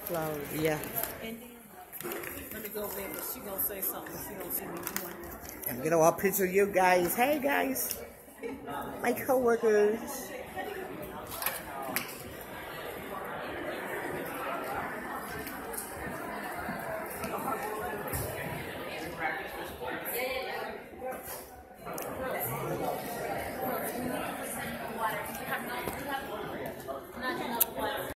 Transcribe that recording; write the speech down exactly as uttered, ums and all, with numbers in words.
Flowers, yeah. And then, let me go over there, but she gonna say something. She gonna see me doing it. I'm gonna want a picture of you guys. Hey guys, my coworkers.